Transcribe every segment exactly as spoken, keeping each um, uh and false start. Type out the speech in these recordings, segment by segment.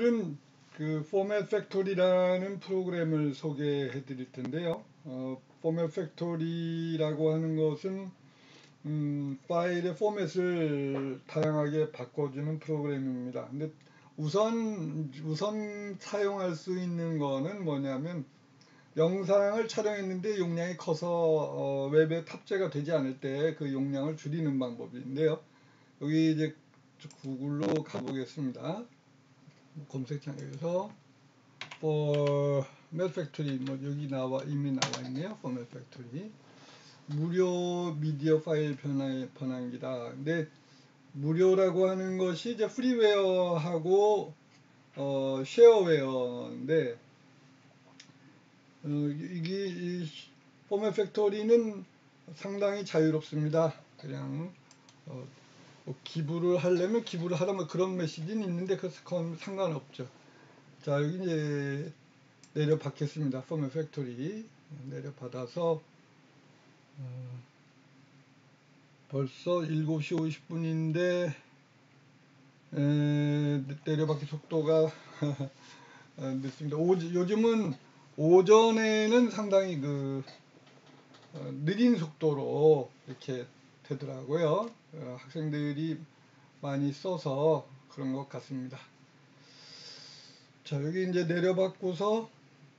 오늘은 그 포맷 팩토리라는 프로그램을 소개해 드릴 텐데요. 어, 포맷 팩토리라고 하는 것은 음, 파일의 포맷을 다양하게 바꿔주는 프로그램입니다. 근데 우선 우선 사용할 수 있는 거는 뭐냐면, 영상을 촬영했는데 용량이 커서 어, 웹에 탑재가 되지 않을 때 그 용량을 줄이는 방법인데요. 여기 이제 구글로 가보겠습니다. 검색창에서 포맷 팩토리, 뭐 여기 나와 이미 나와 있네요. 포맷 팩토리 무료 미디어 파일 변환, 변환기다. 근데 무료라고 하는 것이 이제 프리웨어하고 어, 쉐어웨어인데, 어, 이게 이 포맷 팩토리는 상당히 자유롭습니다. 그냥 어, 뭐 기부를 하려면 기부를 하라, 뭐 그런 메시지는 있는데 그건 상관없죠. 자, 여기 이제 내려받겠습니다. 포맷 팩토리 내려받아서 어, 벌써 일곱 시 오십 분인데 에, 내려받기 속도가 늦습니다. 오, 요즘은 오전에는 상당히 그 어, 느린 속도로 이렇게 되더라고요. 어, 학생들이 많이 써서 그런 것 같습니다. 자, 여기 이제 내려받고서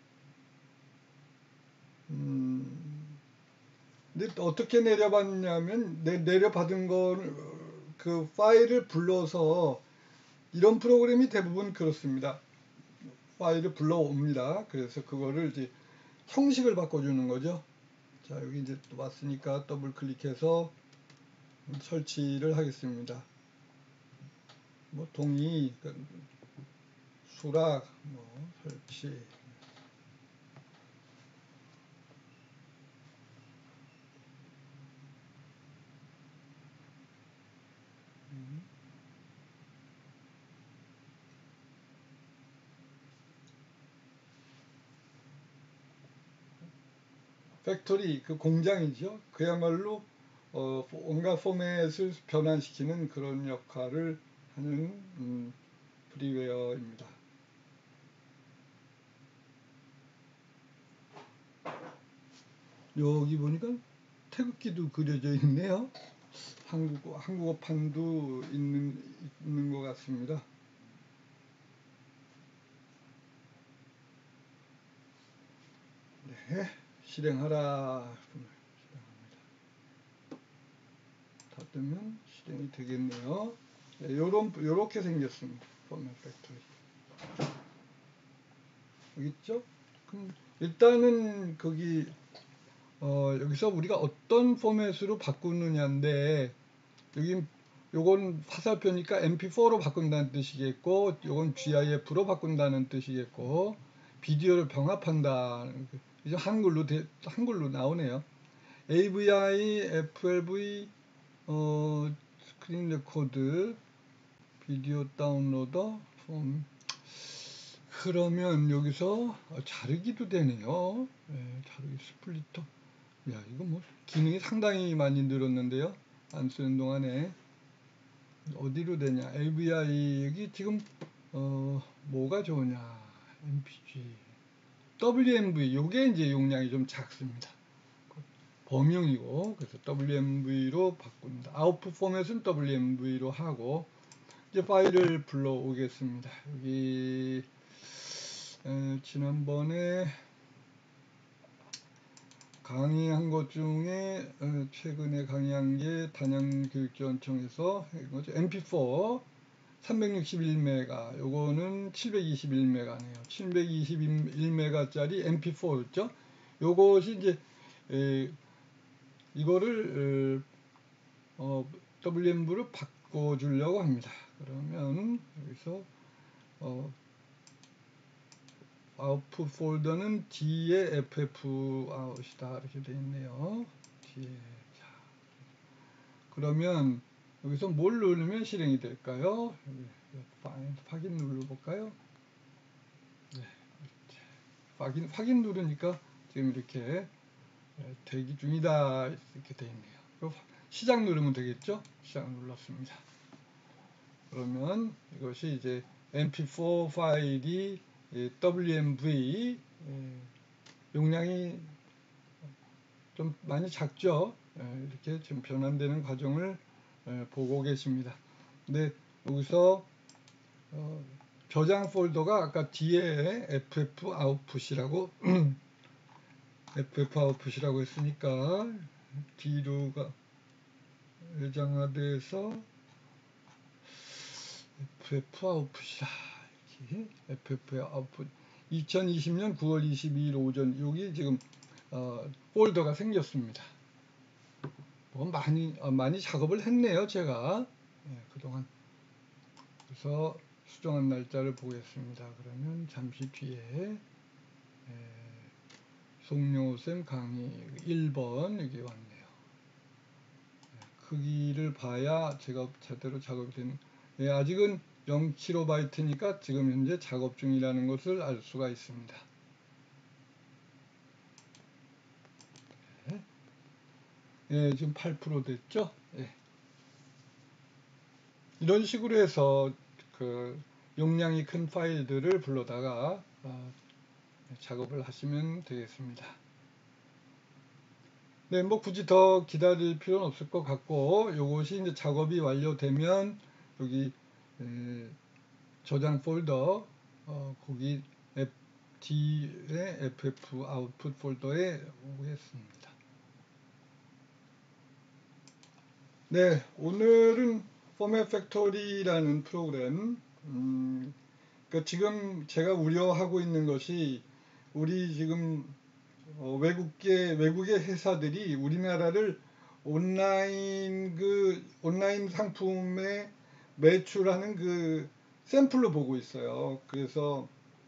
음, 근데 어떻게 내려받냐면, 내, 내려받은 걸 그 파일을 불러서, 이런 프로그램이 대부분 그렇습니다. 파일을 불러옵니다. 그래서 그거를 이제 형식을 바꿔주는 거죠. 자, 여기 이제 또 왔으니까 더블 클릭해서 설치를 하겠습니다. 뭐 동의, 수락, 뭐 설치. 팩토리, 그 공장이죠. 그야말로 어, 온갖 포맷을 변환시키는 그런 역할을 하는 음, 프리웨어입니다. 여기 보니까 태극기도 그려져 있네요. 한국어, 한국어판도 있는, 있는 것 같습니다. 네, 실행하라. 실행합니다. 다 뜨면 실행이 되겠네요. 네, 요런, 요렇게 생겼습니다. 포맷 팩토리. 여기 있죠? 그럼 일단은 거기 어, 여기서 우리가 어떤 포맷으로 바꾸느냐인데, 여기 요건 화살표니까 엠피포로 바꾼다는 뜻이겠고, 요건 지아이에프로 바꾼다는 뜻이겠고, 비디오를 병합한다. 이제 한글로 대, 한글로 나오네요. 에이브이아이, 에프엘브이, 어, 스크린 레코드, 비디오 다운로더, 폼. 그러면 여기서 자르기도 되네요. 네, 자르기 스플리터. 야, 이거 뭐 기능이 상당히 많이 늘었는데요. 안 쓰는 동안에. 어디로 되냐? 에이브이아이 여기 지금 어 뭐가 좋으냐? 엠피지, 더블유엠브이 요게 이제 용량이 좀 작습니다. 범용이고, 그래서 더블유엠브이로 바꾼다. 아웃풋 포맷은 더블유엠브이로 하고, 이제 파일을 불러오겠습니다. 여기 에, 지난번에 강의한 것 중에 어, 최근에 강의한 게 단양교육지원청에서 엠피포 삼백육십일 메가, 요거는 칠백이십일 메가네요. 칠백이십일 메가짜리 엠피포였죠. 요것이 이제 에, 이거를 어, 더블유엠브이로 바꿔주려고 합니다. 그러면 여기서 어, 아웃풋 폴더는 D에 에프에프 아웃이다 이렇게 되어 있네요. D에. 자, 그러면 여기서 뭘 누르면 실행이 될까요? 여기 확인 눌러볼까요? 네, 확인, 확인 누르니까 지금 이렇게 대기 중이다 이렇게 되어 있네요. 시작 누르면 되겠죠? 시작 눌렀습니다. 그러면 이것이 이제 엠피4 파일이 더블유엠브이 용량이 좀 많이 작죠. 이렇게 좀 변환되는 과정을 보고 계십니다. 근데 여기서 어, 저장 폴더가 아까 뒤에 에프에프 아웃풋이라고 에프에프 아웃풋이라고 했으니까 뒤로가 외장하드에서 에프에프 아웃풋이다. 이렇게 에프에프 아웃풋 이천이십 년 구월 이십이일 오전 여기 지금 어, 폴더가 생겼습니다. 뭐 많이 어, 많이 작업을 했네요, 제가 네, 그동안. 그래서 수정한 날짜를 보겠습니다. 그러면 잠시 뒤에 에, 송요쌤 강의 일 번 여기 왔네요. 네, 크기를 봐야 제가 제대로 작업이 되는. 네, 아직은 영 킬로바이트니까 지금 현재 작업 중이라는 것을 알 수가 있습니다. 네, 네 지금 팔 퍼센트 됐죠? 네. 이런 식으로 해서 그 용량이 큰 파일들을 불러다가 어, 작업을 하시면 되겠습니다. 네, 뭐 굳이 더 기다릴 필요는 없을 것 같고, 요것이 이제 작업이 완료되면 여기 에, 저장 폴더 어, 거기 D의 에프에프 아웃풋 폴더에 오겠습니다. 네, 오늘은 포맷 팩토리라는 프로그램 음, 그 지금 제가 우려하고 있는 것이 우리 지금 어, 외국계 외국의 회사들이 우리나라를 온라인 그 온라인 상품에 매출하는 그 샘플로 보고 있어요. 그래서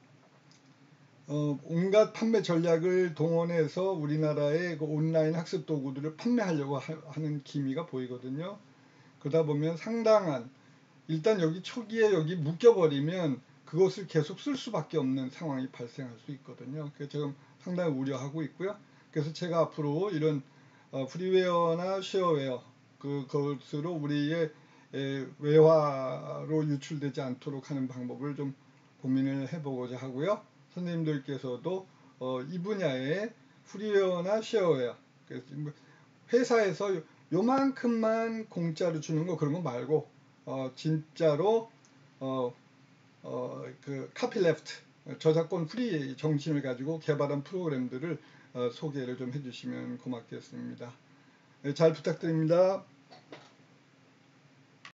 어, 온갖 판매 전략을 동원해서 우리나라의 그 온라인 학습 도구들을 판매하려고 하, 하는 기미가 보이거든요. 그러다 보면 상당한 일단 여기 초기에 여기 묶여버리면 그것을 계속 쓸 수밖에 없는 상황이 발생할 수 있거든요. 그래서 지금 상당히 우려하고 있고요. 그래서 제가 앞으로 이런 어, 프리웨어나 쉐어웨어 그것으로 우리의 에, 외화로 유출되지 않도록 하는 방법을 좀 고민을 해보고자 하고요. 선생님들께서도 어, 이 분야의 프리웨어나 쉐어웨어 회사에서 요만큼만 공짜로 주는 거 그런 거 말고 어, 진짜로 어, 어, 그 카피레프트 저작권 프리 정신을 가지고 개발한 프로그램들을 어, 소개를 좀 해주시면 고맙겠습니다. 네, 잘 부탁드립니다.